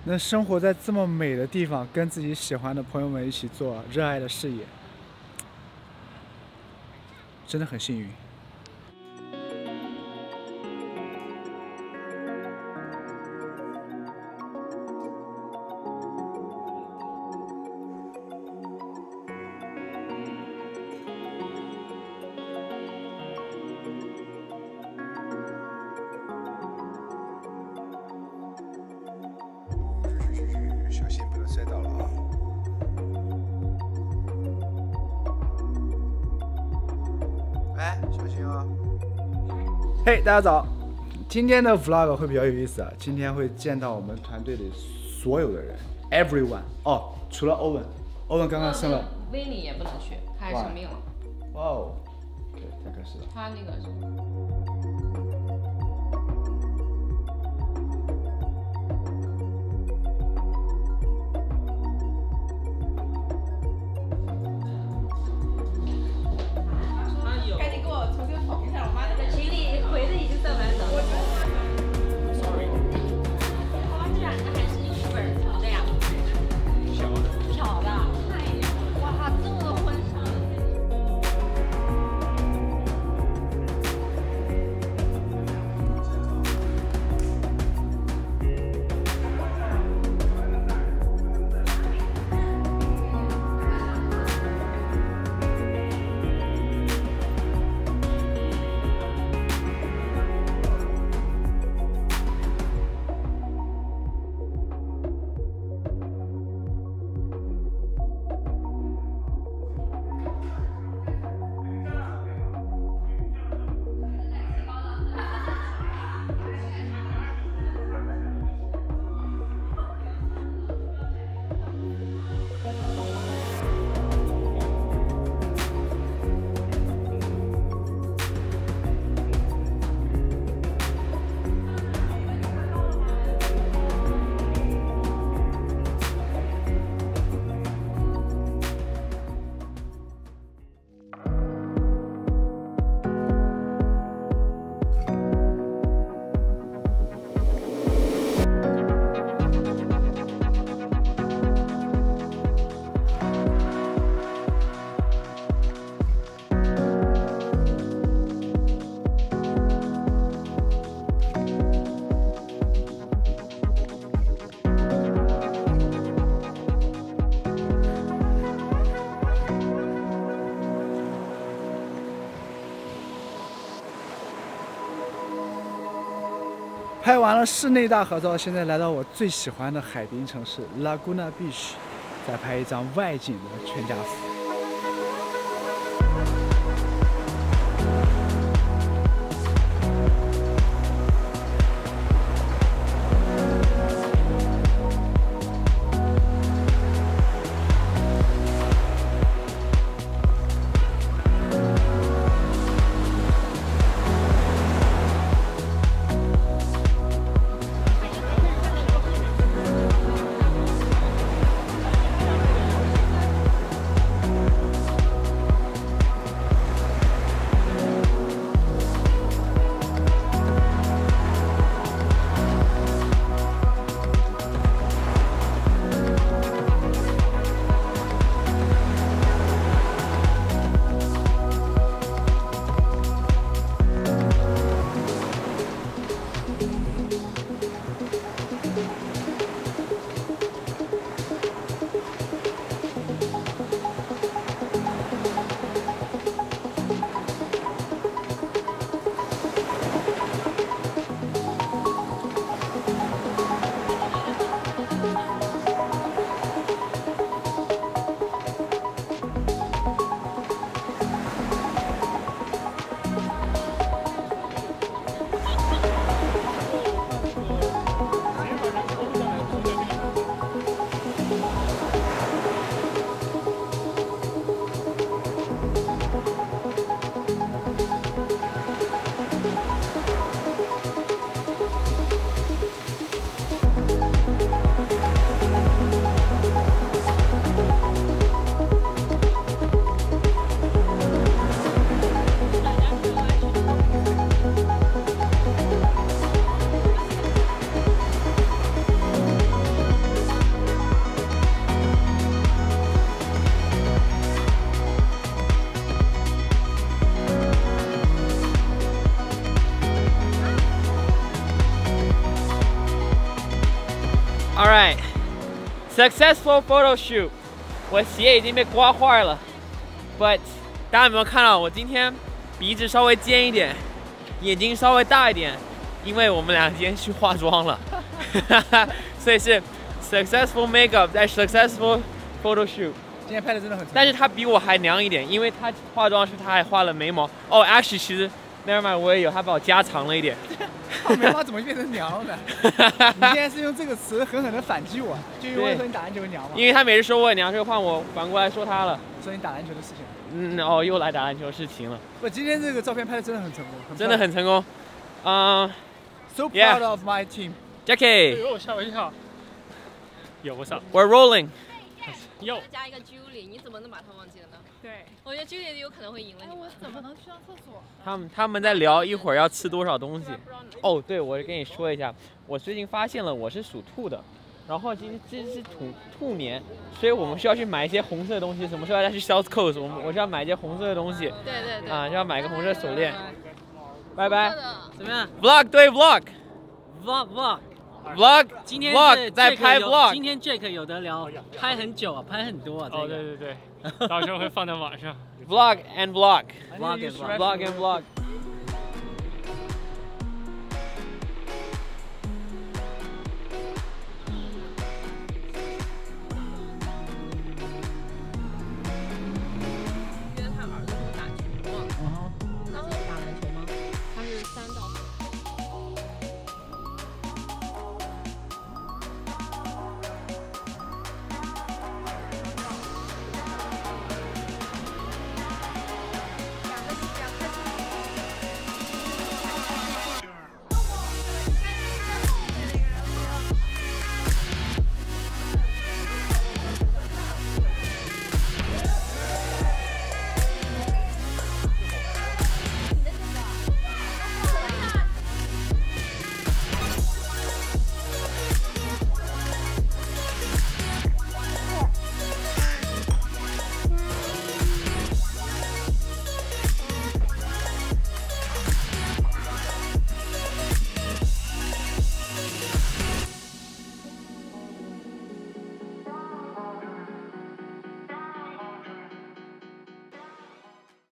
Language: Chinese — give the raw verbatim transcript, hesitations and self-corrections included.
能生活在这么美的地方，跟自己喜欢的朋友们一起做热爱的事业，真的很幸运。 小心不能摔倒了啊！哎，小心啊！ 嘿，大家早！今天的 vlog 会比较有意思啊，今天会见到我们团队里所有的人 ，everyone。哦，除了欧文，欧文刚刚生了。 维尼也不能去，他还生病了。 哇哦 ，OK， 太可惜了。 他那个是。 赶紧给我重新缝一下，我妈那个行李回的已经送完了。Sorry。哇，这两个还是一本儿的呀？小的。小的。哎呀，哇，这么多婚纱。 拍完了室内大合照，现在来到我最喜欢的海滨城市 Laguna Beach， 再拍一张外景的全家福。 All right, successful photo shoot。我鞋已经被刮坏了 ，but 大家有没有看到我今天鼻子稍微尖一点，眼睛稍微大一点，因为我们俩今天去化妆了，所以是 successful makeup 在 successful photo shoot。 今天拍的真的很， 但是他比我还娘一点，因为他化妆时他还画了眉毛。哦 ，actually 其实 never mind 我也有，他把我加长了一点。 眉毛怎么变成娘了？你现在是用这个词狠狠的反击我，就因为和你打篮球娘吗？ 因为他每次说我娘，所以换我反过来说他了。 说你打篮球的事情。 嗯，哦，又来打篮球的事情了。 不，今天这个照片拍的真的很成功， 真的很成功。嗯 ，So proud of my team. Jackie， 哎呦，吓我一跳。有不少。 We're rolling. 有。 加一个 Julie， 你怎么能把他忘记了呢？ 对， 我觉得 Julie 有可能会赢了你。 我怎么能去上厕所？ 他们他们在聊一会儿要吃多少东西。哦，对，我跟你说一下，我最近发现了我是属兔的，然后今天这是兔兔年，所以我们需要去买一些红色的东西。什么时候要去 South Coast？ 我们我需要买一些红色的东西。 对对对。 啊，就要买个红色手链。拜拜。 怎么样 ？Vlog 对 Vlog。Vlog Vlog。 Vlog， 今天 Vlog 在拍 Vlog， 今天 Jack 有得聊，拍很久啊，拍很多啊。哦，对对对，到时候会放在网上。 Vlog and Vlog，Vlog and Vlog and Vlog。